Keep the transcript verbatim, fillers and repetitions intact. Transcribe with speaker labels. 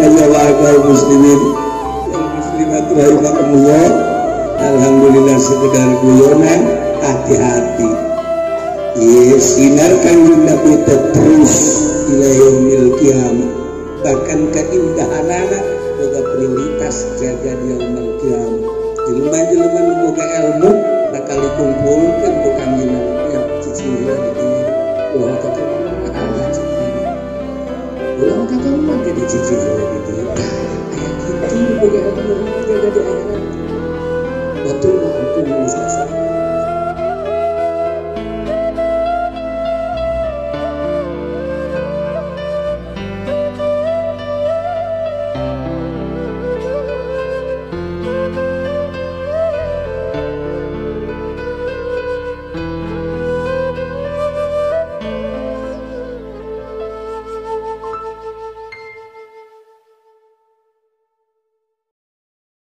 Speaker 1: jamaah kaum muslimin wal muslimat rahimakumullah. Alhamdulillah sekedar guyonan, hati-hati. Ye sinar kanjeng Nabi terus ila yaumil qiyamah. Bahkan keindahanana boga prioritas jaga di yaumil qiyamah. Jelema-jelema nu boga ilmu bakal dikumpulkeun ku kanjeng Nabi ya cicing gitu. Ulah kakak ada cicing. Ulah kakak mah jadi cicing gitu.